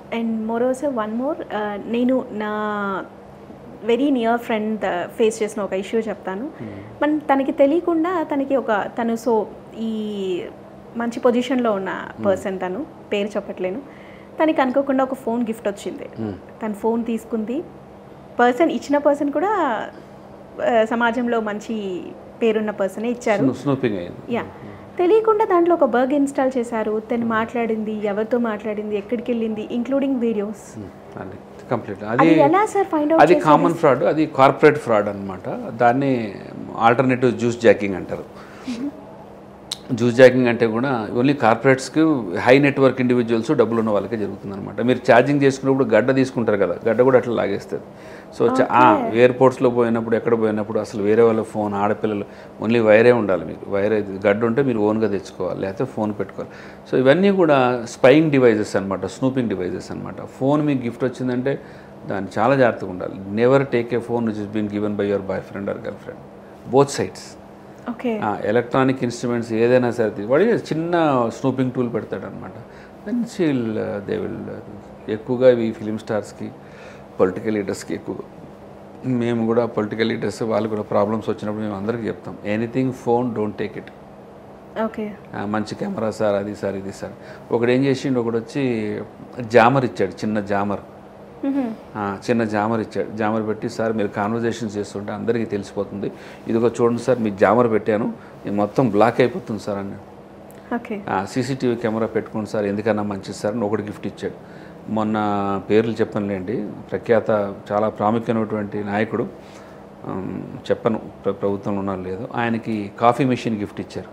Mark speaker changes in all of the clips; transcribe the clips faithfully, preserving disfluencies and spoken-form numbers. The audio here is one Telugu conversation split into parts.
Speaker 1: అండ్ మోరోవర్ వన్ మోర్, నేను నా వెరీ నియర్ ఫ్రెండ్ ఫేస్ చేసిన ఒక ఇష్యూ చెప్తాను. మన తనకి తెలియకుండా తనకి ఒక తను సో ఈ మంచి పొజిషన్లో ఉన్న పర్సన్, తను పేరు చెప్పట్లేను, తనకి అనుకోకుండా ఒక ఫోన్ గిఫ్ట్ వచ్చింది. తను ఫోన్ తీసుకుంది. పర్సన్ ఇచ్చిన పర్సన్ కూడా సమాజంలో మంచి పేరున్న పర్సనే ఇచ్చారు. యా, తెలియకుండా దాంట్లో ఒక బగ్ ఇన్స్టాల్ చేశారు. తను మాట్లాడింది, ఎవరితో మాట్లాడింది, ఎక్కడికి వెళ్ళింది, ఇంక్లూడింగ్ వీడియోస్.
Speaker 2: కంప్లీట్ అది
Speaker 1: ఎలా సార్ ఫైండ్ అవుట్?
Speaker 2: అది కామన్ ఫ్రాడ్, అది కార్పొరేట్ ఫ్రాడ్ అనమాట. దాన్ని ఆల్టర్నేటివ్ జ్యూస్ జాకింగ్ అంటారు. జ్యూస్ జాకింగ్ అంటే కూడా ఓన్లీ కార్పొరేట్స్కి, హై నెట్వర్క్ ఇండివిజువల్స్, డబ్బులు ఉన్న వాళ్ళకే జరుగుతుంది అనమాట. మీరు ఛార్జింగ్ చేసుకున్నప్పుడు గడ్డ తీసుకుంటారు కదా, గడ్డ కూడా అట్లా లాగేస్తుంది. సో ఎయిర్పోర్ట్స్లో పోయినప్పుడు, ఎక్కడ పోయినప్పుడు అసలు వేరే వాళ్ళ ఫోన్, ఆడపిల్లలు ఓన్లీ వైరే ఉండాలి మీకు. వైరే గడ్డ ఉంటే మీరు ఓన్గా తెచ్చుకోవాలి, లేకపోతే ఫోన్ పెట్టుకోవాలి. సో ఇవన్నీ కూడా స్పైయింగ్ డివైజెస్ అనమాట, స్నూపింగ్ డివైజెస్ అనమాట. ఫోన్ మీకు గిఫ్ట్ వచ్చిందంటే దాన్ని చాలా జాగ్రత్తగా ఉండాలి. Never take a phone which is been given by your boyfriend or girlfriend, both sides. Electronic instruments ఏదైనా సరే వాడి చిన్న స్నూపింగ్ టూల్ పెడతాడు అనమాట. దెన్ షీల్ దే విల్ ఎక్కువగా ఈ ఫిలిం స్టార్స్కి, పొలిటికల్ లీడర్స్కి ఎక్కువగా, మేము కూడా పొలిటికల్ లీడర్స్ వాళ్ళు కూడా ప్రాబ్లమ్స్ వచ్చినప్పుడు మేము అందరికీ చెప్తాం, anything phone don't take it.
Speaker 1: Okay,
Speaker 2: మంచి కెమెరా సార్, అది సార్, ఇది సార్. ఒకడు ఏం చేసిండు, ఒకడు వచ్చి జామర్ ఇచ్చాడు, చిన్న జామర్, చిన్న జామర్ ఇచ్చాడు. జామర్ పెట్టి, సార్ మీరు కాన్వర్జేషన్ చేస్తుంటే అందరికీ తెలిసిపోతుంది, ఇదిగో చూడండి సార్ మీకు జామర్ పెట్టాను, ఇది మొత్తం బ్లాక్ అయిపోతుంది సార్ అన్నాడు. సీసీటీవీ కెమెరా పెట్టుకోండి సార్, ఎందుకన్నా మంచిది సార్ అని ఒకటి గిఫ్ట్ ఇచ్చాడు. మొన్న పేర్లు చెప్పనులేండి, ప్రఖ్యాత చాలా ప్రాముఖ్యమైనటువంటి నాయకుడు, చెప్పను ప్రభుత్వంలో ఉన్నారు లేదు, ఆయనకి కాఫీ మెషిన్ గిఫ్ట్ ఇచ్చారు.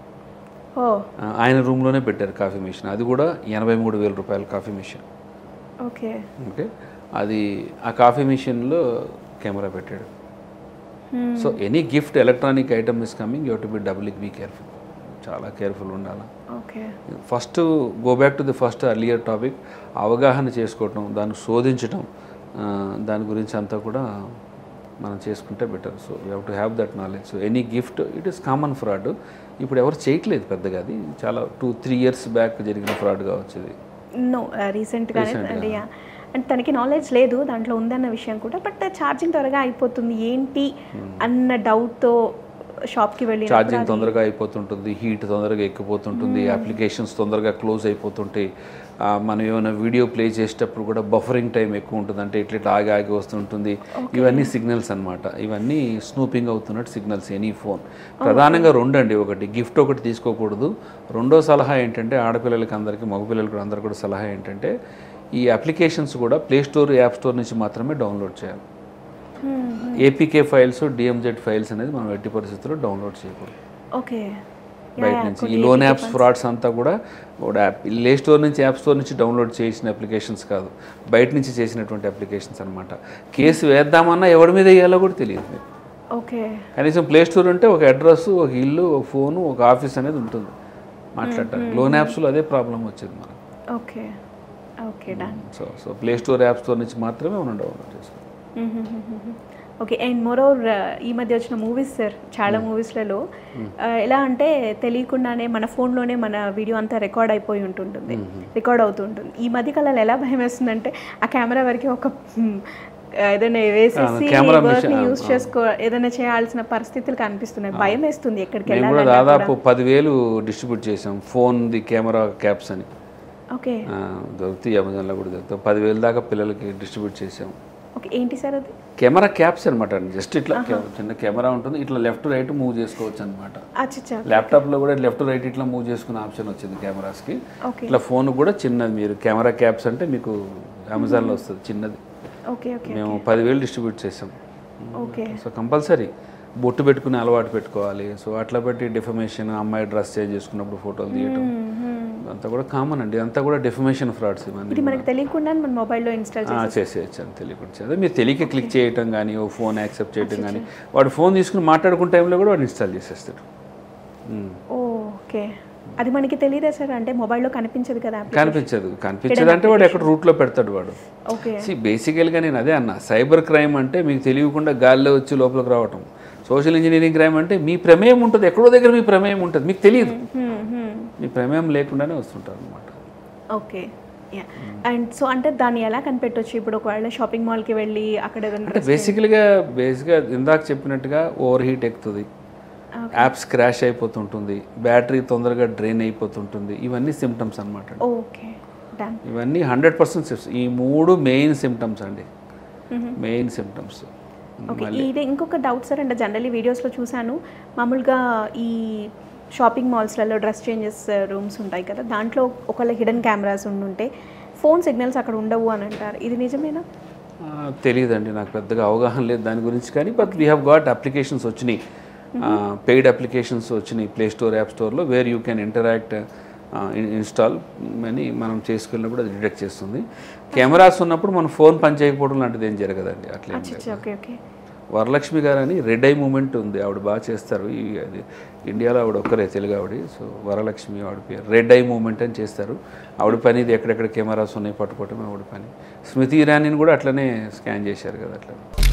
Speaker 2: ఆయన రూమ్లోనే పెట్టారు కాఫీ మెషిన్, అది కూడా ఎనభై మూడు వేల రూపాయల కాఫీ మెషిన్.
Speaker 1: ఓకే
Speaker 2: ఓకే అది ఆ కాఫీ మెషిన్లో కెమెరా పెట్టాడు. So any gift electronic item is coming, you to be double be careful, చాలా కేర్ఫుల్ ఉండాలి. First go back to the first earlier topic, అవగాహన చేసుకోవటం, దాన్ని శోధించటం, దాని గురించి అంతా కూడా మనం చేసుకుంటే better. So you have to have that knowledge. So any gift it is common fraud. ఇప్పుడు ఎవరు చేయట్లేదు పెద్దగా, అది చాలా టూ త్రీ ఇయర్స్ బ్యాక్ జరిగిన ఫ్రాడ్ కావచ్చు ఇది.
Speaker 1: నో రీసెంట్గానే అంటే అంటే తనకి నాలెడ్జ్ లేదు దాంట్లో ఉందన్న విషయం కూడా, బట్ ఛార్జింగ్ త్వరగా అయిపోతుంది ఏంటి అన్న డౌట్తో షాప్కి వెళ్ళి
Speaker 2: ఛార్జింగ్ తొందరగా అయిపోతుంటుంది, హీట్ తొందరగా ఎక్కిపోతుంటుంది, అప్లికేషన్స్ తొందరగా క్లోజ్ అయిపోతుంటాయి. మనం ఏమైనా వీడియో ప్లే చేసేటప్పుడు కూడా బఫరింగ్ టైం ఎక్కువ ఉంటుంది, అంటే ఇట్లా ఇట్లా ఆగి ఆగి వస్తుంటుంది. ఇవన్నీ సిగ్నల్స్ అనమాట, ఇవన్నీ స్నూపింగ్ అవుతున్నట్టు సిగ్నల్స్. ఎనీ ఫోన్ ప్రధానంగా రెండు అండి, ఒకటి గిఫ్ట్ ఒకటి తీసుకోకూడదు. రెండో సలహా ఏంటంటే ఆడపిల్లలకి అందరికీ, మగపిల్లలకి అందరికీ కూడా సలహా ఏంటంటే ఈ అప్లికేషన్స్ కూడా ప్లే స్టోర్, యాప్ స్టోర్ నుంచి మాత్రమే డౌన్లోడ్ చేయాలి. ఏపీకే ఫైల్స్, డిఎంజెడ్ ఫైల్స్ అనేది మనం ఎట్టి పరిస్థితుల్లో డౌన్లోడ్ చేయకూడదు.
Speaker 1: ఓకే,
Speaker 2: బయట నుంచి ఈ లోన్ యాప్స్ ఫ్రాడ్స్ అంతా కూడా ప్లే స్టోర్ నుంచి, యాప్ స్టోర్ నుంచి డౌన్లోడ్ చేసిన అప్లికేషన్స్ కాదు, బయట నుంచి చేసినటువంటి అప్లికేషన్స్ అనమాట. కేసు వేద్దామన్నా ఎవరి మీద వేయాలో కూడా తెలియదు.
Speaker 1: ఓకే,
Speaker 2: కనీసం ప్లే స్టోర్ అంటే ఒక అడ్రస్, ఒక ఇల్లు, ఒక ఫోను, ఒక ఆఫీస్ అనేది ఉంటుంది మాట్లాడటానికి. లోన్ యాప్స్లో అదే ప్రాబ్లం వచ్చింది మనకు.
Speaker 1: Okay okay done.
Speaker 2: So so play store, app store నుంచి మాత్రమే మనం డౌన్లోడ్ చేసుకోవాలి.
Speaker 1: ఓకే, అండ్ మోరోవర్ ఈ మధ్య వచ్చిన మూవీస్ సార్, చాలా మూవీస్లలో ఎలా అంటే తెలియకుండానే మన ఫోన్లోనే మన వీడియో అంతా రికార్డ్ అయిపోయి ఉంటుంటుంది, రికార్డ్ అవుతుంటుంది. ఈ మధ్య కాలంలో ఎలా భయం వేస్తుందంటే ఆ కెమెరా వరకు ఒక ఏదైనా వేసేసి వర్క్ని యూజ్ చేసుకో, ఏదైనా చేయాల్సిన పరిస్థితులు కనిపిస్తున్నాయి, భయం వేస్తుంది ఎక్కడికి వెళ్ళాలి.
Speaker 2: దాదాపు పదివేలు డిస్ట్రిబ్యూట్ చేసాం ఫోన్ ది కెమెరా క్యాప్స్ అని.
Speaker 1: ఓకే,
Speaker 2: దొరుకుతాయి, అమెజాన్లో కూడా దొరుకుతాయి. పదివేలు దాకా పిల్లలకి డిస్ట్రిబ్యూట్ చేసాం.
Speaker 1: ఓకే, ఏంటి సార్ అది?
Speaker 2: కెమెరా క్యాప్స్ అనమాట, జస్ట్ ఇట్లా చిన్న కెమెరా ఉంటుంది, ఇట్లా లెఫ్ట్ రైట్ మూవ్ చేసుకోవచ్చు అనమాట. ల్యాప్టాప్లో కూడా లెఫ్ట్ రైట్ ఇట్లా మూవ్ చేసుకునే ఆప్షన్ వచ్చింది కెమెరాస్కి. ఇట్లా ఫోన్ కూడా చిన్నది, మీరు కెమెరా క్యాప్స్ అంటే మీకు అమెజాన్లో వస్తుంది చిన్నది. మేము పదివేలు డిస్ట్రిబ్యూట్ చేసాం. సో కంపల్సరీ బొట్టు పెట్టుకునే అలవాటు పెట్టుకోవాలి. సో అట్లా పెట్టి డిఫమేషన్, అమ్మాయి డ్రెస్ చేంజ్ చేసుకున్నప్పుడు ఫోటోలు తీయటం అంతా కూడా కామన్ అండి. అంతా కూడా డెఫమేషన్ ఫ్రాడ్స్. ఇవన్నీ
Speaker 1: మనకి తెలియకుండా మన మొబైల్లో ఇన్స్టాల్
Speaker 2: చేసేయచ్చు అని తెలియకుండా. అదే మీరు తెలియక క్లిక్ చేయటం కానీ, ఓ ఫోన్ యాక్సెప్ట్ చేయటం కానీ, వాడు ఫోన్ తీసుకుని మాట్లాడుకునే టైంలో కూడా వాడు ఇన్స్టాల్ చేసేస్తాడు.
Speaker 1: ఓకే, అది మనకి తెలియదా సార్? అంటే మొబైల్లో కనిపించదు కదా?
Speaker 2: కనిపించదు. కనిపించదు అంటే వాడు ఎక్కడ రూట్లో పెడతాడు వాడు. బేసికల్గా నేను అదే అన్నా, సైబర్ క్రైమ్ అంటే మీకు తెలియకుండా గాల్లో వచ్చి లోపలికి రావటం. సోషల్ ఇంజనీరింగ్ క్రైమ్ అంటే మీ ప్రమేయం ఉంటుంది, ఎక్కడో దగ్గర మీ ప్రమేయం ఉంటుంది, మీకు తెలియదు, మీ ప్రమేయం లేకుండానే వస్తుంటారు అనమాట.
Speaker 1: ఓకే, అండ్ సో అంటే దాన్ని ఎలా కనిపెట్టవచ్చు ఇప్పుడు ఒకవేళ షాపింగ్ మాల్కి వెళ్ళి అక్కడ
Speaker 2: అంటే బేసికల్గా బేసిక్గా ఇందాక చెప్పినట్టుగా ఓవర్ హీట్ ఎక్కుతుంది, యాప్స్ క్రాష్ అయిపోతుంటుంది, బ్యాటరీ తొందరగా డ్రైన్ అయిపోతుంటుంది, ఇవన్నీ సిమ్టమ్స్ అనమాట.
Speaker 1: ఓకే,
Speaker 2: ఇవన్నీ హండ్రెడ్ పర్సెంట్ ఈ మూడు మెయిన్ సిమ్టమ్స్ అండి, మెయిన్ సిమ్టమ్స్.
Speaker 1: ఓకే, ఇది ఇంకొక డౌట్ సార్. అంటే జనరల్లీ వీడియోస్లో చూశాను, మామూలుగా ఈ షాపింగ్ మాల్స్లలో డ్రెస్ చేంజెస్ రూమ్స్ ఉంటాయి కదా, దాంట్లో ఒకవేళ హిడెన్ కెమెరాస్ ఉండుంటే ఫోన్ సిగ్నల్స్ అక్కడ ఉండవు అని అంటారు, ఇది నిజమేనా?
Speaker 2: తెలియదండి, నాకు పెద్దగా అవగాహన లేదు దాని గురించి. కానీ but we have got applications వచ్చినాయి, పెయిడ్ అప్లికేషన్స్ వచ్చినాయి ప్లే స్టోర్, యాప్ స్టోర్లో, where you can interact install అని మనం చేసుకెళ్ళినప్పుడు అది డిటెక్ట్ చేస్తుంది. కెమెరాస్ ఉన్నప్పుడు మన ఫోన్ పని చేయకపోవడం లాంటిది ఏం జరగదండి. అట్లా వరలక్ష్మి గారు అని రెడ్ ఐ మూమెంట్ ఉంది, ఆవిడ బాగా చేస్తారు. ఈ అది ఇండియాలో ఆవిడ ఒక్కరే తెలుగు ఆవిడ, సో వరలక్ష్మి ఆవిడ పేరు. రెడ్ ఐ మూమెంట్ అని చేస్తారు ఆవిడ పని. ఇది ఎక్కడెక్కడ కెమెరాస్ ఉన్నాయి పట్టుకోవటం ఆవిడ పని. స్మృతి ఇరానీని కూడా అట్లనే స్కాన్ చేశారు కదా అట్లా.